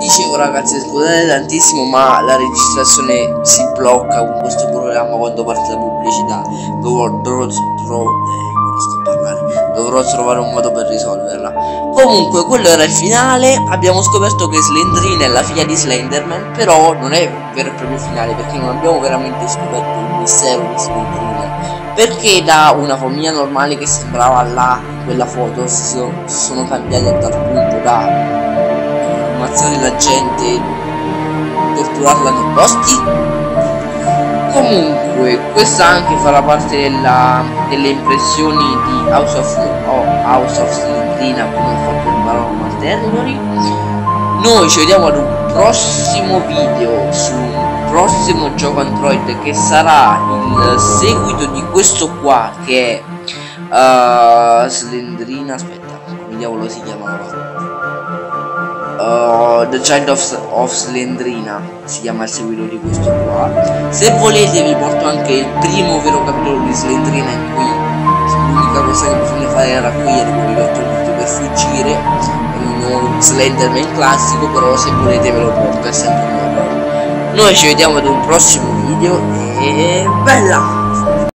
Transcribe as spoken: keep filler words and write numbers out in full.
Dicevo ragazzi, scusate tantissimo, ma la registrazione si blocca con questo programma quando parte la pubblicità. Dovrò, dovrò, dovrò, eh, sto a parlare. Dovrò trovare un modo per risolverla. Comunque quello era il finale. Abbiamo scoperto che Slendrina è la figlia di Slenderman, però non è vero e proprio finale, perché non abbiamo veramente scoperto il mistero di Slendrina. Perché da una famiglia normale che sembrava là in quella foto si sono, si sono cambiati a tal punto da ammazzare la gente, torturarla nei boschi. Comunque questa anche farà parte della, delle impressioni di House of, oh, House of Slendrina, come ho fatto il Paranormal Territory. Noi ci vediamo ad un prossimo video su un prossimo gioco Android che sarà il seguito di questo qua, che è uh, Slendrina, aspetta, come diavolo si chiamava? Uh, The Child of, of Slendrina si chiama il seguito di questo qua. Se volete vi porto anche il primo vero capitolo di Slendrina, in cui l'unica cosa che bisogna fare è raccogliere quelli che per fuggire. È uno Slenderman classico, però se volete ve lo porto, è sempre nuovo. Noi ci vediamo ad un prossimo video e bella!